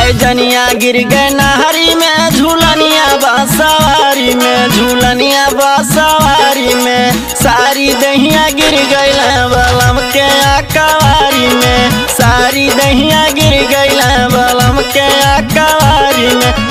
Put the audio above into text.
जनिया गिर गए नहरी में, झूलनिया बसवारी में, झूलनिया बसवारी में। सारी दहिया गिर गई बलम के अकवारी में, सारी दहिया गिर गई बलम के अकवारी में।